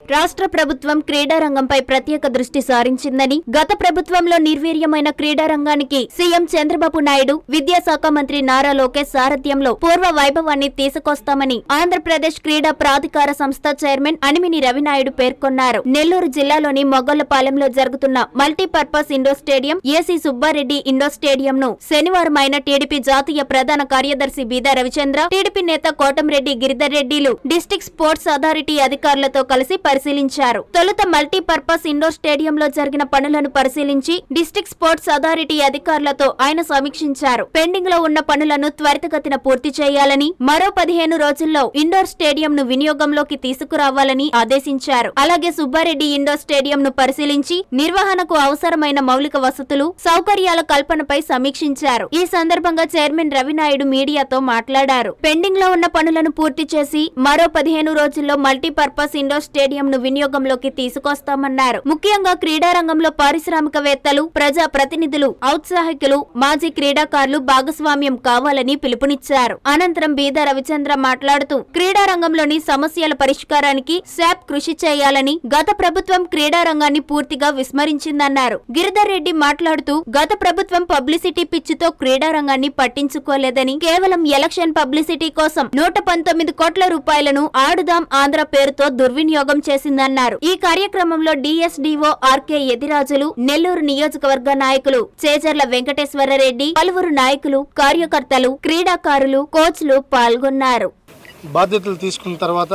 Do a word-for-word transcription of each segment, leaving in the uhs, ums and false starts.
రాష్ట్ర ప్రభుత్వం క్రీడా రంగంపై ప్రత్యేక దృష్టి సారించిందని, గత ప్రభుత్వంలో నిర్వీర్యమైన క్రీడా రంగానికి సీఎం చంద్రబాబు నాయుడు, విద్యాశాఖ మంత్రి నారా లోకేష్ సారథ్యంలో పూర్వ వైభవాన్ని తీసుకొస్తామని ఆంధ్రప్రదేశ్ క్రీడా ప్రాధికార సంస్థ చైర్మన్ అనిమిని రవినాయుడు పేర్కొన్నారు. నెల్లూరు జిల్లాలోని మొగళ్లపాలెంలో జరుగుతున్న multipurpose indoor stadium, AC Subbareddy indoor stadium ను శనివారం ఆయన టీడీపీ జాతీయ ప్రధాన కార్యదర్శి బీదా రవిచంద్ర, టీడీపీ నేత కోటంరెడ్డి గిరిధర్ రెడ్డిలు డిస్ట్రిక్ట్ స్పోర్ట్స్ అథారిటీ అధికారులతో కలిసి పరిశీలించారు. తొలుత మల్టీపర్పస్ ఇండోర్ స్టేడియంలో జరిగిన పనులను పరిశీలించి డిస్ట్రిక్ట్ స్పోర్ట్స్ అథారిటీ అధికారులతో ఆయన సమీక్షించారు. పెండింగ్ లో ఉన్న పనులను త్వరితగతిన పూర్తి చేయాలని, మరో పదిహేను రోజుల్లో ఇండోర్ స్టేడియం ను వినియోగంలోకి తీసుకురావాలని ఆదేశించారు. అలాగే సుబ్బారెడ్డి ఇండోర్ స్టేడియం ను పరిశీలించి నిర్వహణకు అవసరమైన మౌలిక వసతులు, సౌకర్యాల కల్పనపై సమీక్షించారు. ఈ సందర్భంగా చైర్మన్ రవినాయుడు మీడియాతో మాట్లాడారు. పెండింగ్ లో ఉన్న పనులను పూర్తి చేసి మరో పదిహేను రోజుల్లో మల్టీపర్పస్ ఇండోర్ స్టేడియం ను వినియోగంలోకి తీసుకొస్తామన్నారు. ముఖ్యంగా క్రీడారంగంలో పారిశ్రామికవేత్తలు, ప్రజా ప్రతినిధులు, ఔత్సాహికులు, మాజీ క్రీడాకారులు భాగస్వామ్యం కావాలని పిలుపునిచ్చారు. అనంతరం బీదా రవిచంద్ర మాట్లాడుతూ క్రీడారంగంలోని సమస్యల పరిష్కారానికి శాప్ కృషి చేయాలని, గత ప్రభుత్వం క్రీడారంగాన్ని పూర్తిగా విస్మరించిందన్నారు. గిరిధర్ రెడ్డి మాట్లాడుతూ గత ప్రభుత్వం పబ్లిసిటీ పిచ్చితో క్రీడారంగాన్ని పట్టించుకోలేదని, కేవలం ఎలక్షన్ పబ్లిసిటీ కోసం నూట పంతొమ్మిది కోట్ల రూపాయలను ఆడుదాం ఆంధ్ర పేరుతో దుర్వినియోగం చేసిందన్నారు. ఈ కార్యక్రమంలో డిఎస్డిఓ ఆర్కే ఎదిరాజులు, నెల్లూరు నియోజకవర్గ నాయకులు చేజర్ల వెంకటేశ్వరరెడ్డి, పలువురు నాయకులు, కార్యకర్తలు, క్రీడాకారులు, కోచ్లు పాల్గొన్నారు. బాధ్యతలు తీసుకున్న తర్వాత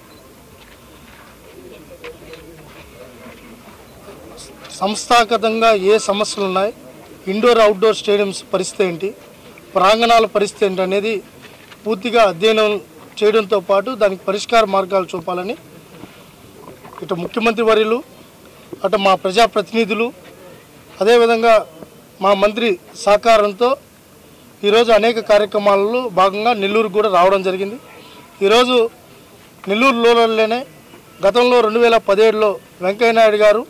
సంస్థాగతంగా ఏ సమస్యలు ఉన్నాయి, ఇండోర్ అవుట్డోర్ స్టేడియంస్ పరిస్థితి ఏంటి, ప్రాంగణాల పరిస్థితి ఏంటి అనేది పూర్తిగా అధ్యయనం చేయడంతో పాటు దానికి పరిష్కార మార్గాలు చూపాలని ఇటు ముఖ్యమంత్రి వర్యులు, అటు మా ప్రజాప్రతినిధులు, అదేవిధంగా మా మంత్రి సహకారంతో ఈరోజు అనేక కార్యక్రమాలలో భాగంగా నెల్లూరు కూడా రావడం జరిగింది. ఈరోజు నెల్లూరు రూరల్లోనే గతంలో రెండు వేల పదిహేడులో వెంకయ్యనాయుడు గారు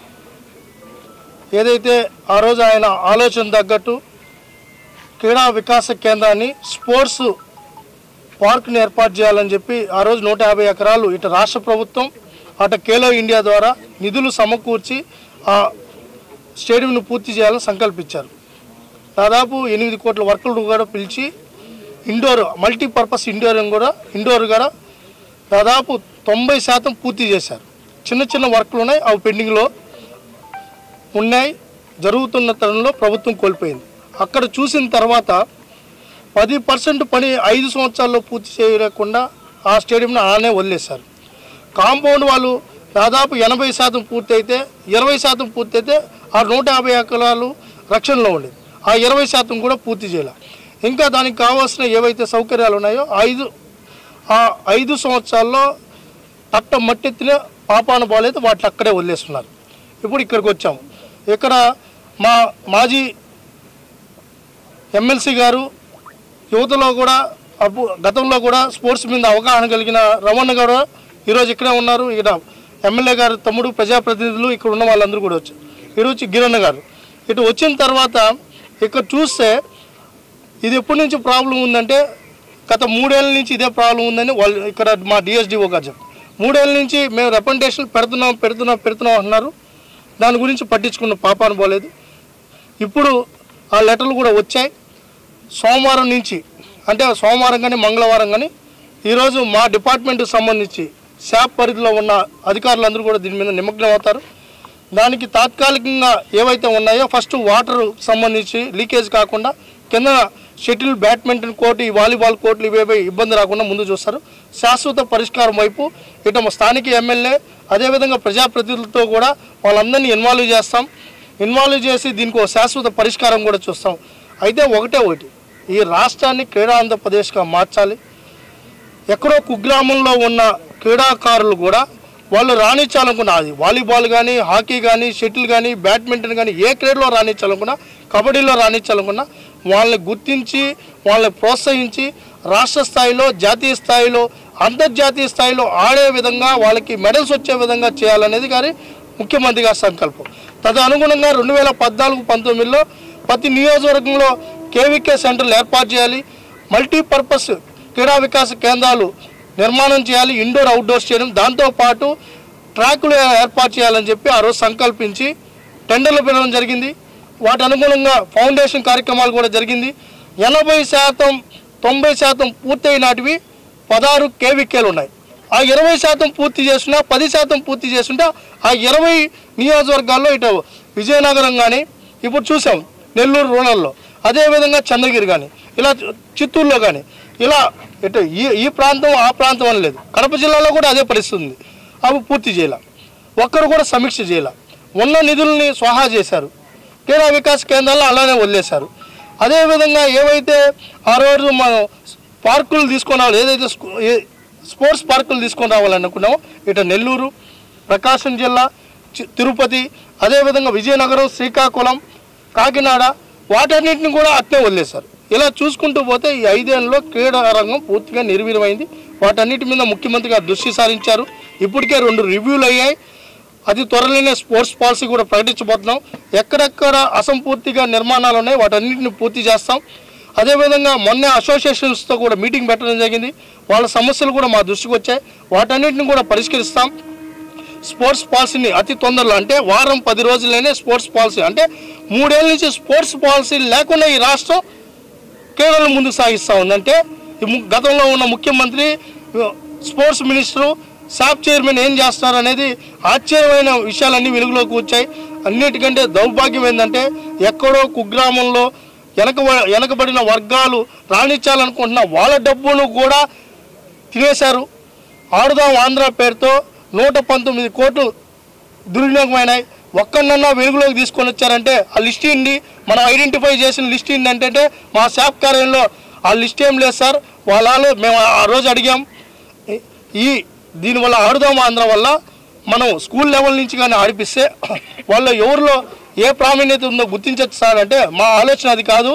ఏదైతే ఆ రోజు ఆయన ఆలోచన తగ్గట్టు క్రీడా వికాస కేంద్రాన్ని, స్పోర్ట్స్ పార్క్ని ఏర్పాటు చేయాలని చెప్పి ఆ రోజు నూట యాభై ఎకరాలు ఇటు రాష్ట్ర ప్రభుత్వం, అటు ఖేలో ఇండియా ద్వారా నిధులు సమకూర్చి ఆ స్టేడియంను పూర్తి చేయాలని సంకల్పించారు. దాదాపు ఎనిమిది కోట్ల వర్కులు కూడా పిలిచి ఇండోర్ మల్టీపర్పస్ ఇండోర్ కూడా ఇండోర్ కూడా దాదాపు తొంభై శాతం పూర్తి చేశారు. చిన్న చిన్న వర్కులు ఉన్నాయి, అవి పెండింగ్లో ఉన్నాయి. జరుగుతున్న తరుణంలో ప్రభుత్వం కోల్పోయింది. అక్కడ చూసిన తర్వాత పది పర్సెంట్ పని ఐదు సంవత్సరాల్లో పూర్తి చేయలేకుండా ఆ స్టేడియంను అలానే వదిలేశారు. కాంపౌండ్ వాళ్ళు దాదాపు ఎనభై శాతం పూర్తి అయితే, ఇరవై శాతం పూర్తి అయితే ఆ నూట యాభై ఎకరాలు రక్షణలో ఉండేది. ఆ ఇరవై శాతం కూడా పూర్తి చేయాలి. ఇంకా దానికి కావాల్సిన ఏవైతే సౌకర్యాలు ఉన్నాయో ఐదు ఆ ఐదు సంవత్సరాల్లో తట్ట మట్టెత్తిన పాపాన బాలేదు, వాటిని అక్కడే వదిలేస్తున్నారు. ఇప్పుడు ఇక్కడికి వచ్చాము. ఇక్కడ మా మాజీ ఎమ్మెల్సీ గారు యువతలో కూడా అప్పు గతంలో కూడా స్పోర్ట్స్ మీద అవగాహన కలిగిన రమణ గారు ఈరోజు ఇక్కడే ఉన్నారు. ఇక్కడ ఎమ్మెల్యే గారు తమ్ముడు, ప్రజాప్రతినిధులు ఇక్కడ ఉన్న వాళ్ళందరూ కూడా వచ్చారు. ఈరోజు గిరన్న గారు ఇటు వచ్చిన తర్వాత ఇక్కడ చూస్తే ఇది ఎప్పటి నుంచి ప్రాబ్లం ఉందంటే గత మూడేళ్ళ నుంచి ఇదే ప్రాబ్లం ఉందని వాళ్ళు ఇక్కడ మా డిఎస్డిఓ గారు చెప్పారు. మూడేళ్ళ నుంచి మేము రికమెండేషన్ పెడుతున్నాం పెడుతున్నాం పెడుతున్నాం అంటున్నారు. దాని గురించి పట్టించుకున్న పాపాన పోలేదు. ఇప్పుడు ఆ లెటర్లు కూడా వచ్చాయి. సోమవారం నుంచి అంటే సోమవారం కానీ మంగళవారం కానీ ఈరోజు మా డిపార్ట్మెంట్కి సంబంధించి శాప్ పరిధిలో ఉన్న అధికారులందరూ కూడా దీని మీద నిమగ్నం అవుతారు. దానికి తాత్కాలికంగా ఏవైతే ఉన్నాయో ఫస్ట్ వాటర్ సంబంధించి లీకేజ్ కాకుండా కింద షటిల్, బ్యాడ్మింటన్ కోర్టు, ఈ వాలీబాల్ కోర్టులు ఇవేవి ఇబ్బంది రాకుండా ముందు చూస్తారు. శాశ్వత పరిష్కారం వైపు ఇటు స్థానిక ఎమ్మెల్యే అదేవిధంగా ప్రజాప్రతినిధులతో కూడా వాళ్ళందరినీ ఇన్వాల్వ్ చేస్తాం. ఇన్వాల్వ్ చేసి దీనికి ఒక శాశ్వత పరిష్కారం కూడా చూస్తాం. అయితే ఒకటే ఒకటి, ఈ రాష్ట్రాన్ని క్రీడా ఆంధ్రప్రదేశ్గా మార్చాలి. ఎక్కడో కుగ్రామంలో ఉన్న క్రీడాకారులు కూడా వాళ్ళు రాణించాలనుకున్నా, అది వాలీబాల్ కానీ, హాకీ కానీ, షటిల్ కానీ, బ్యాడ్మింటన్ కానీ, ఏ క్రీడలో రాణించాలనుకున్నా, కబడ్డీలో రాణించాలనుకున్నా వాళ్ళని గుర్తించి వాళ్ళని ప్రోత్సహించి రాష్ట్ర స్థాయిలో, జాతీయ స్థాయిలో, అంతర్జాతీయ స్థాయిలో ఆడే విధంగా వాళ్ళకి మెడల్స్ వచ్చే విధంగా చేయాలనేది కానీ ముఖ్యమంత్రి గారి సంకల్పం. తదనుగుణంగా రెండు వేల పద్నాలుగు పంతొమ్మిదిలో ప్రతి నియోజకవర్గంలో కేవీకే సెంటర్లు ఏర్పాటు చేయాలి. మల్టీపర్పస్ క్రీడా వికాస కేంద్రాలు నిర్మాణం చేయాలి. ఇండోర్ అవుట్డోర్ స్టేడియం, దాంతోపాటు ట్రాకులు ఏర్పాటు చేయాలని చెప్పి ఆ రోజు సంకల్పించి టెండర్లు పెట్టడం జరిగింది. వాటి అనుగుణంగా ఫౌండేషన్ కార్యక్రమాలు కూడా జరిగింది. ఎనభై శాతం తొంభై శాతం పూర్తయి నాటివి పదహారు కేవీకేలు ఉన్నాయి. ఆ ఇరవై శాతం పూర్తి చేస్తున్నా పది శాతం పూర్తి చేస్తుంటే ఆ ఇరవై నియోజకవర్గాల్లో ఇటు విజయనగరం కానీ ఇప్పుడు చూసాం నెల్లూరు రూరల్లో, అదేవిధంగా చంద్రగిరి కానీ, ఇలా చిత్తూరులో కానీ, ఇలా ఇటు ఈ ఈ ప్రాంతం ఆ ప్రాంతం అని లేదు. కడప జిల్లాలో కూడా అదే పరిస్థితి ఉంది. అవి పూర్తి చేయాల, ఒక్కరు కూడా సమీక్ష చేయాల. ఉన్న నిధుల్ని స్వాహా చేశారు. క్రీడా వికాస్ కేంద్రాల్లో అలానే వదిలేశారు. అదేవిధంగా ఏవైతే ఆ రోజు మనం పార్కులు తీసుకొని రావాలి, ఏదైతే స్పోర్ట్స్ పార్కులు తీసుకొని రావాలనుకున్నామో ఇటు నెల్లూరు, ప్రకాశం జిల్లా, తిరుపతి, అదేవిధంగా విజయనగరం, శ్రీకాకుళం, కాకినాడ, వాటన్నిటిని కూడా అట్నే వదిలేశారు. ఇలా చూసుకుంటూ పోతే ఈ ఐదేళ్లలో క్రీడా రంగం పూర్తిగా నిర్వీర్యమైంది. వాటన్నిటి మీద ముఖ్యమంత్రి గారు దృష్టి సారించారు. ఇప్పటికే రెండు రివ్యూలు అయ్యాయి. అతి త్వరలోనే స్పోర్ట్స్ పాలసీ కూడా ప్రకటించబోతున్నాం. ఎక్కడెక్కడ అసంపూర్తిగా నిర్మాణాలు ఉన్నాయి వాటన్నిటిని పూర్తి చేస్తాం. అదేవిధంగా మొన్న అసోసియేషన్స్తో కూడా మీటింగ్ పెట్టడం జరిగింది. వాళ్ళ సమస్యలు కూడా మా దృష్టికి వచ్చాయి. వాటన్నిటిని కూడా పరిష్కరిస్తాం. స్పోర్ట్స్ పాలసీని అతి తొందరలో, అంటే వారం పది రోజుల్లోనే స్పోర్ట్స్ పాలసీ, అంటే మూడేళ్ళ నుంచి స్పోర్ట్స్ పాలసీ లేకుండా ఈ రాష్ట్రం క్రీడలను ముందుకు సాగిస్తూ ఉందంటే గతంలో ఉన్న ముఖ్యమంత్రి, స్పోర్ట్స్ మినిస్టరు, సాప్ చైర్మన్ ఏం చేస్తున్నారు అనేది ఆశ్చర్యమైన విషయాలన్నీ వెలుగులోకి వచ్చాయి. అన్నిటికంటే దౌర్భాగ్యం ఏంటంటే ఎక్కడో కుగ్రామంలో వెనక వెనకబడిన వర్గాలు రాణించాలనుకుంటున్న వాళ్ళ డబ్బును కూడా తినేశారు. ఆడుదాం ఆంధ్ర పేరుతో నూట పంతొమ్మిది కోట్లు దుర్వినియోగమైనాయి. ఒక్కనన్నా వెలుగులోకి తీసుకొని వచ్చారంటే ఆ లిస్ట్ ఏంటి, మనం ఐడెంటిఫై చేసిన లిస్ట్ ఏంటంటే మా శాప్ కార్యంలో ఆ లిస్ట్ ఏం లేదు సార్. వాళ్ళు మేము ఆ రోజు అడిగాం. ఈ దీనివల్ల ఆడుదాం ఆంధ్ర వల్ల మనం స్కూల్ లెవెల్ నుంచి కానీ ఆడిపిస్తే వాళ్ళ ఎవరిలో ఏ ప్రావీణ్యత ఉందో గుర్తించచ్చు సార్ అంటే మా ఆలోచన అది కాదు.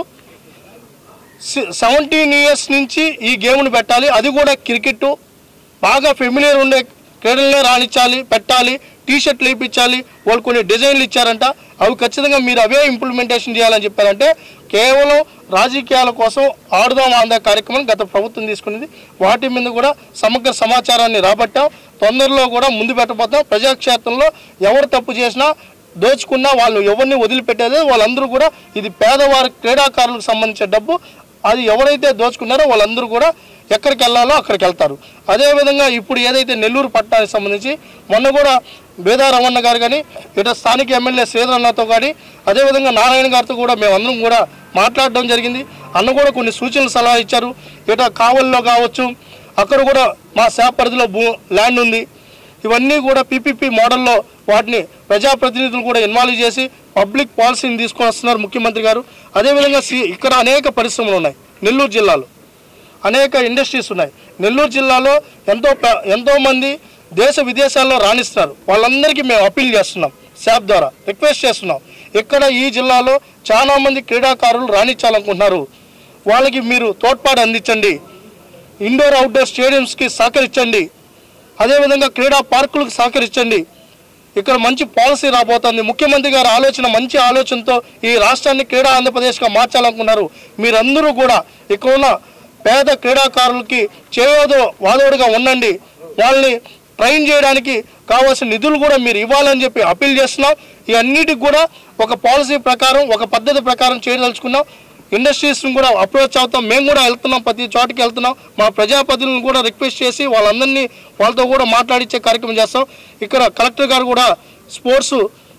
సెవెంటీన్ ఇయర్స్ నుంచి ఈ గేమ్ను పెట్టాలి, అది కూడా క్రికెట్ బాగా ఫెమిలియర్ ఉండే క్రీడలనే రాణించాలి, పెట్టాలి, టీషర్ట్లు వేయించాలి. వాళ్ళు కొన్ని డిజైన్లు ఇచ్చారంట, అవి ఖచ్చితంగా మీరు అవే ఇంప్లిమెంటేషన్ చేయాలని చెప్పారంటే కేవలం రాజకీయాల కోసం ఆడుదాం ఆంధ్ర కార్యక్రమం గత ప్రభుత్వం తీసుకునేది. వాటి మీద కూడా సమగ్ర సమాచారాన్ని రాబట్టాం. తొందరలో కూడా ముందు పెట్టబోతాం. ప్రజాక్షేత్రంలో ఎవరు తప్పు చేసినా దోచుకున్నా వాళ్ళు ఎవరిని వదిలిపెట్టేది వాళ్ళందరూ కూడా ఇది పేదవారి క్రీడాకారులకు సంబంధించిన డబ్బు, అది ఎవరైతే దోచుకున్నారో వాళ్ళందరూ కూడా ఎక్కడికి వెళ్ళాలో అక్కడికి వెళ్తారు. అదేవిధంగా ఇప్పుడు ఏదైతే నెల్లూరు పట్టణానికి సంబంధించి మొన్న కూడా బేదా రమణ గారు కానీ ఇటు స్థానిక ఎమ్మెల్యే శ్రీధరన్నతో కానీ అదేవిధంగా నారాయణ గారితో కూడా మేమందరం కూడా మాట్లాడడం జరిగింది. అన్న కూడా కొన్ని సూచనలు సలహా ఇచ్చారు. ఇట కావల్లో కావచ్చు, అక్కడ కూడా మా శాప్ పరిధిలో భూ ల్యాండ్ ఉంది. ఇవన్నీ కూడా పీపీపీ మోడల్లో వాటిని ప్రజాప్రతినిధులు కూడా ఇన్వాల్వ్ చేసి పబ్లిక్ పాలసీని తీసుకొని వస్తున్నారు ముఖ్యమంత్రి గారు. అదేవిధంగా ఇక్కడ అనేక పరిశ్రమలు ఉన్నాయి. నెల్లూరు జిల్లాలో అనేక ఇండస్ట్రీస్ ఉన్నాయి. నెల్లూరు జిల్లాలో ఎంతో ఎంతోమంది దేశ విదేశాల్లో రాణిస్తున్నారు. వాళ్ళందరికీ మేము అప్పీల్ చేస్తున్నాం, శాప్ ద్వారా రిక్వెస్ట్ చేస్తున్నాం. ఇక్కడ ఈ జిల్లాలో చాలామంది క్రీడాకారులు రాణించాలనుకుంటున్నారు. వాళ్ళకి మీరు తోడ్పాటు అందించండి. ఇండోర్ అవుట్డోర్ స్టేడియంస్కి సహకరించండి. అదేవిధంగా క్రీడా పార్కులకు సహకరించండి. ఇక్కడ మంచి పాలసీ రాబోతుంది. ముఖ్యమంత్రి గారి ఆలోచన మంచి ఆలోచనతో ఈ రాష్ట్రాన్ని క్రీడా ఆంధ్రప్రదేశ్గా మార్చాలనుకున్నారు. మీరందరూ కూడా ఇక్కడ ఉన్న పేద క్రీడాకారులకి చేయోదో వాదోడుగా ఉండండి. వాళ్ళని ట్రైన్ చేయడానికి కావాల్సిన నిధులు కూడా మీరు ఇవ్వాలని చెప్పి అప్పీల్ చేస్తున్నాం. ఈ అన్నిటికి కూడా ఒక పాలసీ ప్రకారం ఒక పద్ధతి ప్రకారం చేయదలుచుకున్నాం. ఇండస్ట్రీస్ని కూడా అప్రోచ్ అవుతాం. మేము కూడా వెళ్తున్నాం, ప్రతి చోటికి వెళ్తున్నాం. మా ప్రజాప్రతినిధులను కూడా రిక్వెస్ట్ చేసి వాళ్ళందరినీ వాళ్ళతో కూడా మాట్లాడించే కార్యక్రమం చేస్తాం. ఇక్కడ కలెక్టర్ గారు కూడా స్పోర్ట్స్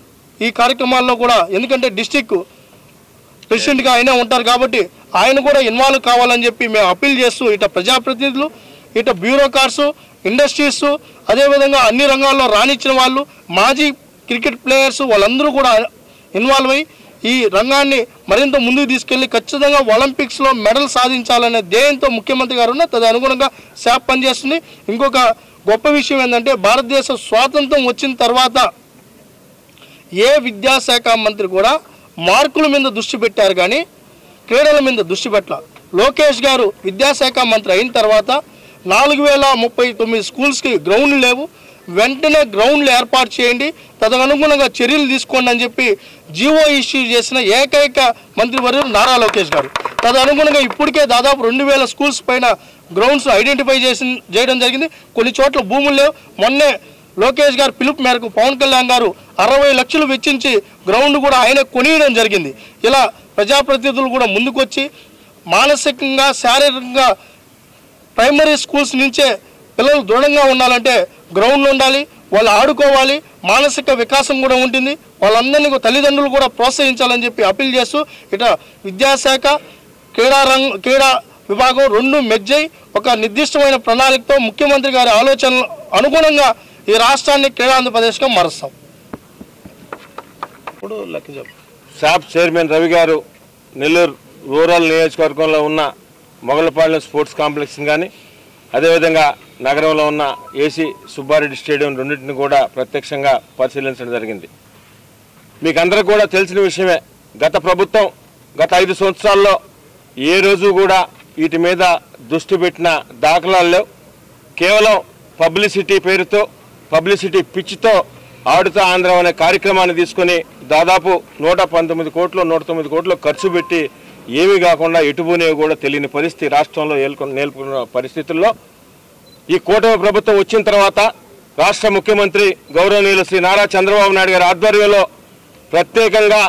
ఈ కార్యక్రమాల్లో కూడా, ఎందుకంటే డిస్టిక్ ప్రెసిడెంట్గా అయినా ఉంటారు కాబట్టి ఆయన కూడా ఇన్వాల్వ్ కావాలని చెప్పి మేము అప్పీల్ చేస్తూ ఇట ప్రజాప్రతినిధులు, ఇట బ్యూరోక్రాట్స్, ఇండస్ట్రీస్, అదేవిధంగా అన్ని రంగాల్లో రాణించిన వాళ్ళు, మాజీ క్రికెట్ ప్లేయర్స్ వాళ్ళందరూ కూడా ఇన్వాల్వ్ అయ్యి ఈ రంగాన్ని మరింత ముందుకు తీసుకెళ్లి ఖచ్చితంగా ఒలింపిక్స్లో మెడల్ సాధించాలనే ధ్యేయంతో ముఖ్యమంత్రి గారు ఉన్న తద అనుగుణంగా శాప్ పనిచేస్తుంది. ఇంకొక గొప్ప విషయం ఏంటంటే భారతదేశ స్వాతంత్రం వచ్చిన తర్వాత ఏ విద్యాశాఖ మంత్రి కూడా మార్కుల మీద దృష్టి పెట్టారు కానీ క్రీడల మీద దృష్టి పెట్టాల. లోకేష్ గారు విద్యాశాఖ మంత్రి అయిన తర్వాత నాలుగు వేల ముప్పై తొమ్మిది స్కూల్స్కి గ్రౌండ్లు లేవు, వెంటనే గ్రౌండ్లు ఏర్పాటు చేయండి, తదనుగుణంగా చర్యలు తీసుకోండి అని చెప్పి జీవో ఇష్యూ చేసిన ఏకైక మంత్రివర్యులు నారా లోకేష్ గారు. తదనుగుణంగా ఇప్పటికే దాదాపు రెండు వేల స్కూల్స్ పైన గ్రౌండ్స్ ఐడెంటిఫై చేసి చేయడం జరిగింది. కొన్ని చోట్ల భూములు లేవు. మొన్నే లోకేష్ గారు పిలుపు మేరకు పవన్ కళ్యాణ్ గారు అరవై లక్షలు వెచ్చించి గ్రౌండ్ కూడా ఆయన కొనియడం జరిగింది. ఇలా ప్రజాప్రతినిధులు కూడా ముందుకొచ్చి మానసికంగా శారీరకంగా ప్రైమరీ స్కూల్స్ నుంచే పిల్లలు దృఢంగా ఉండాలంటే గ్రౌండ్లో ఉండాలి, వాళ్ళు ఆడుకోవాలి, మానసిక వికాసం కూడా ఉంటుంది. వాళ్ళందరినీ తల్లిదండ్రులు కూడా ప్రోత్సహించాలని చెప్పి అప్పీల్ చేస్తూ ఇట విద్యాశాఖ క్రీడా రంగ క్రీడా విభాగం రెండు మెజ్జై ఒక నిర్దిష్టమైన ప్రణాళికతో ముఖ్యమంత్రి గారి ఆలోచనలు అనుగుణంగా ఈ రాష్ట్రాన్ని క్రీడా ఆంధ్రప్రదేశ్గా మారుస్తాం. ఇప్పుడు లెక్క చెప్పు. శాప్ చైర్మన్ రవి గారు నెల్లూరు రూరల్ నియోజకవర్గంలో ఉన్న మొగలపాలెం స్పోర్ట్స్ కాంప్లెక్స్ కానీ అదేవిధంగా నగరంలో ఉన్న ఏసీ సుబ్బారెడ్డి స్టేడియం రెండింటిని కూడా ప్రత్యక్షంగా పరిశీలించడం జరిగింది. మీకు అందరికీ కూడా తెలిసిన విషయమే, గత ప్రభుత్వం గత ఐదు సంవత్సరాల్లో ఏ రోజు కూడా వీటి మీద దృష్టి పెట్టిన దాఖలాలు లేవు. కేవలం పబ్లిసిటీ పేరుతో పబ్లిసిటీ పిచ్చితో ఆడుతా ఆంధ్ర అనే కార్యక్రమాన్ని తీసుకొని దాదాపు నూట పంతొమ్మిది కోట్లు నూట తొమ్మిది కోట్లు ఖర్చు పెట్టి ఏమీ కాకుండా ఎటుపోనేవి కూడా తెలియని పరిస్థితి రాష్ట్రంలో ఏలుకొని నేర్పుకున్న పరిస్థితుల్లో ఈ కూటమి ప్రభుత్వం వచ్చిన తర్వాత రాష్ట్ర ముఖ్యమంత్రి గౌరవనీయులు శ్రీ నారా చంద్రబాబు నాయుడు గారి ఆధ్వర్యంలో ప్రత్యేకంగా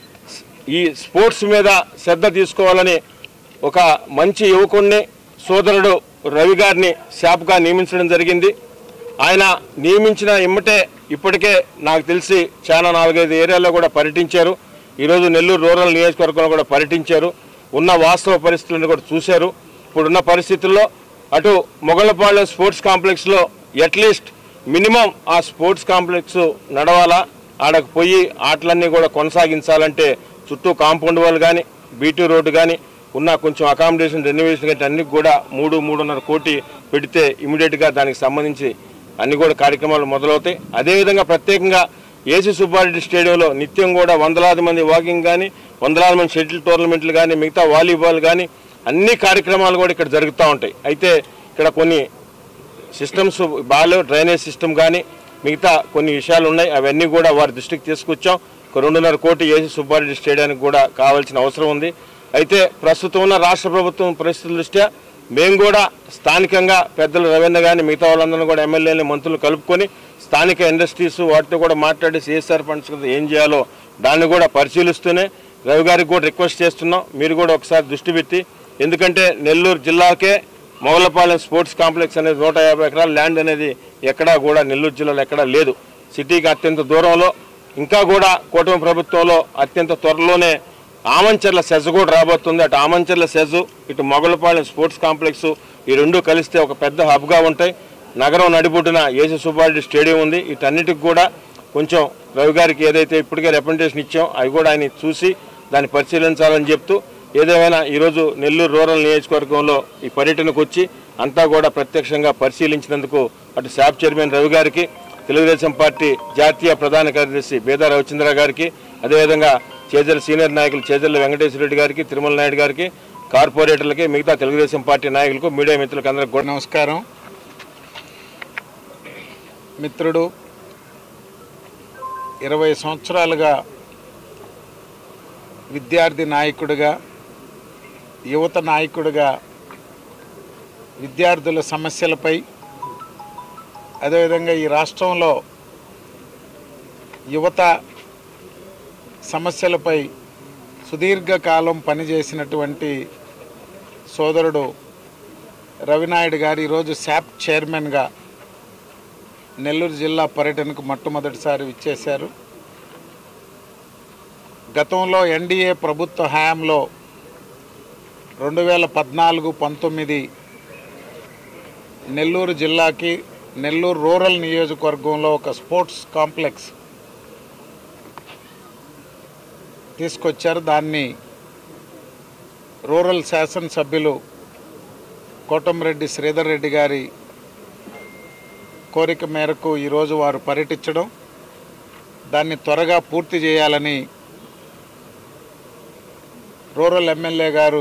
ఈ స్పోర్ట్స్ మీద శ్రద్ధ తీసుకోవాలని ఒక మంచి యువకుడిని సోదరుడు రవి గారిని శాప్గా నియమించడం జరిగింది. ఆయన నియమించిన ఇమ్మటే ఇప్పటికే నాకు తెలిసి చాలా నాలుగైదు ఏరియాల్లో కూడా పర్యటించారు. ఈరోజు నెల్లూరు రూరల్ నియోజకవర్గంలో కూడా పర్యటించారు. ఉన్న వాస్తవ పరిస్థితులను కూడా చూశారు. ఇప్పుడున్న పరిస్థితుల్లో అటు మొగలపాలెం స్పోర్ట్స్ కాంప్లెక్స్లో అట్లీస్ట్ మినిమం ఆ స్పోర్ట్స్ కాంప్లెక్స్ నడవాలా, ఆడకు పోయి ఆటలన్నీ కూడా కొనసాగించాలంటే చుట్టూ కాంపౌండ్ వాళ్ళు కానీ బీటీ రోడ్డు కానీ ఉన్న కొంచెం అకామిడేషన్ రెనోవేషన్ కానీ అన్ని కూడా మూడు మూడున్నర కోటి పెడితే ఇమీడియట్గా దానికి సంబంధించి అన్ని కూడా కార్యక్రమాలు మొదలవుతాయి. అదేవిధంగా ప్రత్యేకంగా ఏసీ సుబ్బారెడ్డి స్టేడియంలో నిత్యం కూడా వందలాది మంది వాకింగ్ కానీ వందలాది మంది షటిల్ టోర్నమెంట్లు కానీ మిగతా వాలీబాల్ కానీ అన్ని కార్యక్రమాలు కూడా ఇక్కడ జరుగుతూ ఉంటాయి. అయితే ఇక్కడ కొన్ని సిస్టమ్స్ బాగాలేవు, డ్రైనేజ్ సిస్టమ్ కానీ మిగతా కొన్ని విషయాలు ఉన్నాయి. అవన్నీ కూడా వారి దృష్టికి తీసుకొచ్చాం. ఒక రెండున్నర కోటి ఏసీ సుబ్బారెడ్డి స్టేడియానికి కూడా కావాల్సిన అవసరం ఉంది. అయితే ప్రస్తుతం ఉన్న రాష్ట్ర ప్రభుత్వం పరిస్థితుల దృష్ట్యా మేము కూడా స్థానికంగా పెద్దలు రవీంద్ర కానీ మిగతా వాళ్ళందరూ కూడా ఎమ్మెల్యేని మంత్రులు కలుపుకొని స్థానిక ఇండస్ట్రీస్ వాటితో కూడా మాట్లాడి సిఎస్ఆర్ ఫండ్స్ కింద ఏం చేయాలో దాన్ని కూడా పరిశీలిస్తూనే రవి గారికి కూడా రిక్వెస్ట్ చేస్తున్నాం, మీరు కూడా ఒకసారి దృష్టి పెట్టి, ఎందుకంటే నెల్లూరు జిల్లాకే మొగలపాలెం స్పోర్ట్స్ కాంప్లెక్స్ అనేది నూట యాభై ఎకరాల ల్యాండ్ అనేది ఎక్కడా కూడా నెల్లూరు జిల్లాలో ఎక్కడా లేదు. సిటీకి అత్యంత దూరంలో ఇంకా కూడా కూటమి ప్రభుత్వంలో అత్యంత త్వరలోనే ఆమంచర్ల సెజ్ కూడా రాబోతుంది. అటు ఆమంచర్ల సెజ్ ఇటు మొగలపాలెం స్పోర్ట్స్ కాంప్లెక్స్ ఈ రెండు కలిస్తే ఒక పెద్ద హబ్గా ఉంటాయి. నగరం నడిబొడ్డున ఏసీ సుబ్బారెడ్డి స్టేడియం ఉంది. వీటన్నిటికి కూడా కొంచెం రవి గారికి ఏదైతే ఇప్పటికే రిప్రజెంటేషన్ ఇచ్చాం అవి కూడా ఆయన చూసి దాన్ని పరిశీలించాలని చెప్తూ, ఏదేమైనా ఈరోజు నెల్లూరు రూరల్ నియోజకవర్గంలో ఈ పర్యటనకు వచ్చి అంతా కూడా ప్రత్యక్షంగా పరిశీలించినందుకు అటు శాప్ చైర్మన్ రవి గారికి, తెలుగుదేశం పార్టీ జాతీయ ప్రధాన కార్యదర్శి బేదా రవిచంద్ర గారికి, అదేవిధంగా చేజర్ల సీనియర్ నాయకులు చేజర్ల వెంకటేశ్వర రెడ్డి గారికి, తిరుమల నాయుడు గారికి, కార్పొరేటర్లకి, మిగతా తెలుగుదేశం పార్టీ నాయకులకు, మీడియా మిత్రులకు అందరికీ కూడా నమస్కారం. మిత్రుడు ఇరవై సంవత్సరాలుగా విద్యార్థి నాయకుడిగా, యువత నాయకుడిగా విద్యార్థుల సమస్యలపై, అదేవిధంగా ఈ రాష్ట్రంలో యువత సమస్యలపై సుదీర్ఘకాలం పనిచేసినటువంటి సోదరుడు రవినాయుడు గారు ఈరోజు శాప్ చైర్మన్గా నెల్లూరు జిల్లా పర్యటనకు మొట్టమొదటిసారి విచ్చేశారు. గతంలో ఎన్డీఏ ప్రభుత్వ హయాంలో రెండు వేల పద్నాలుగు పంతొమ్మిది నెల్లూరు జిల్లాకి నెల్లూరు రూరల్ నియోజకవర్గంలో ఒక స్పోర్ట్స్ కాంప్లెక్స్ తీసుకొచ్చారు. దాన్ని రూరల్ శాసనసభ్యులు కోటంరెడ్డి శ్రీధర్ రెడ్డి గారి కోరిక మేరకు ఈరోజు వారు పర్యటించడం, దాన్ని త్వరగా పూర్తి చేయాలని రూరల్ ఎమ్మెల్యే గారు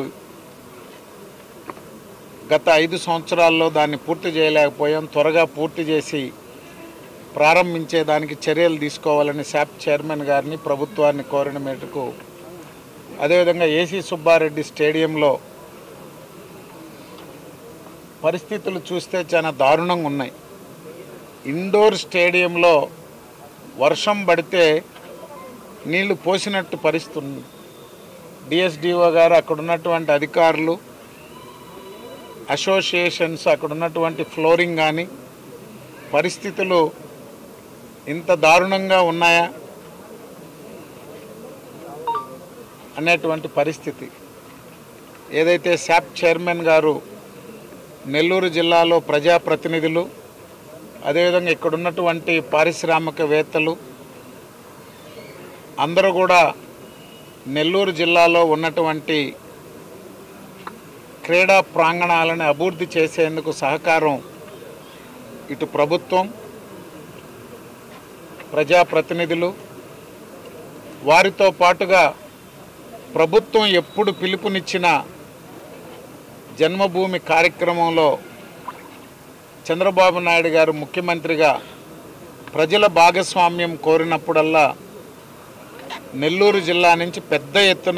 గత ఐదు సంవత్సరాల్లో దాన్ని పూర్తి చేయలేకపోయాం, త్వరగా పూర్తి చేసి ప్రారంభించేదానికి చర్యలు తీసుకోవాలని శాప్ చైర్మన్ గారిని ప్రభుత్వాన్ని కోరిన మేరకు, అదేవిధంగా ఏసీ సుబ్బారెడ్డి స్టేడియంలో పరిస్థితులు చూస్తే చాలా దారుణంగా ఉన్నాయి. ఇండోర్ స్టేడియంలో వర్షం పడితే నీళ్లు పోసినట్టు పరిస్థితి ఉంది. డిఎస్డిఓ గారు, అక్కడ ఉన్నటువంటి అధికారులు, అసోసియేషన్స్, అక్కడ ఉన్నటువంటి ఫ్లోరింగ్ కానీ పరిస్థితులు ఇంత దారుణంగా ఉన్నాయా అనేటువంటి పరిస్థితి. ఏదైతే శాప్ చైర్మన్ గారు నెల్లూరు జిల్లాలో ప్రజాప్రతినిధులు, అదేవిధంగా ఇక్కడ ఉన్నటువంటి పారిశ్రామికవేత్తలు అందరూ కూడా నెల్లూరు జిల్లాలో ఉన్నటువంటి క్రీడా ప్రాంగణాలను అభివృద్ధి చేసేందుకు సహకారం ఇటు ప్రభుత్వం, ప్రజాప్రతినిధులు, వారితో పాటుగా ప్రభుత్వం ఎప్పుడు పిలుపునిచ్చిన జన్మభూమి కార్యక్రమంలో చంద్రబాబు నాయుడు గారు ముఖ్యమంత్రిగా ప్రజల భాగస్వామ్యం కోరినప్పుడల్లా నెల్లూరు జిల్లా నుంచి పెద్ద ఎత్తున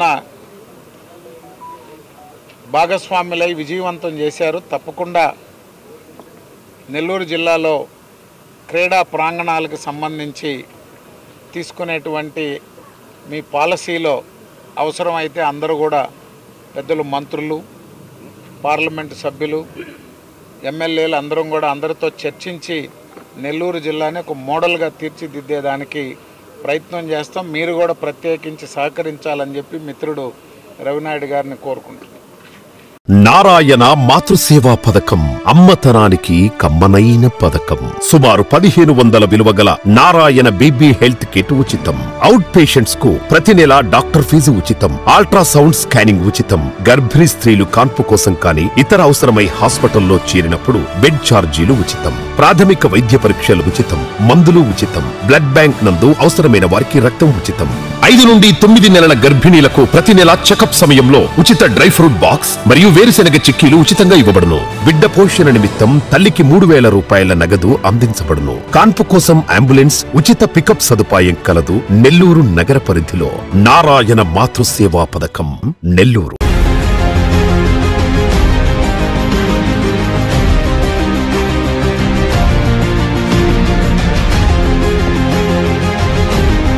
భాగస్వాములై విజయవంతం చేశారు. తప్పకుండా నెల్లూరు జిల్లాలో క్రీడా ప్రాంగణాలకు సంబంధించి తీసుకునేటువంటి మీ పాలసీలో అవసరమైతే అందరూ కూడా పెద్దలు, మంత్రులు, పార్లమెంటు సభ్యులు, ఎమ్మెల్యేలు అందరం కూడా అందరితో చర్చించి నెల్లూరు జిల్లాని ఒక మోడల్గా తీర్చిదిద్దేదానికి ప్రయత్నం చేస్తాం. మీరు కూడా ప్రత్యేకించి సహకరించాలని చెప్పి మిత్రుడు రవినాయుడు గారిని కోరుకుంటున్నాను. నారాయణ మాతృసేవా పథకం అమ్మతనానికి కమ్మనైన పథకం. సుమారు పదిహేను వందల విలువ గల నారాయణ బేబీ హెల్త్ కిట్ ఉచితం. అవుట్ పేషెంట్స్ కు ప్రతి నెల డాక్టర్ ఫీజు ఉచితం. అల్ట్రాసౌండ్ స్కానింగ్ ఉచితం. గర్భిణీ స్త్రీలు కాన్పు కోసం కానీ ఇతర అవసరమై హాస్పిటల్లో చేరినప్పుడు బెడ్ ఛార్జీలు ఉచితం. ప్రాథమిక వైద్య పరీక్షలు ఉచితం. మందులు ఉచితం. బ్లడ్ బ్యాంక్ నందు అవసరమైన వారికి రక్తం ఉచితం. ఐదు నుండి తొమ్మిది నెలల గర్భిణీలకు ప్రతి నెల చెకప్ సమయంలో ఉచిత డ్రై ఫ్రూట్ బాక్స్ మరియు వేరుశెనగ చిక్కీలు ఉచితంగా ఇవ్వబడును. బిడ్డ పోషణ నిమిత్తం తల్లికి మూడు వేల రూపాయల నగదు అందించబడును. కాన్పు కోసం అంబులెన్స్, ఉచిత పికప్ సదుపాయం కలదు. నెల్లూరు నగర పరిధిలో నారాయణ మాతృసేవా పథకం, నెల్లూరు.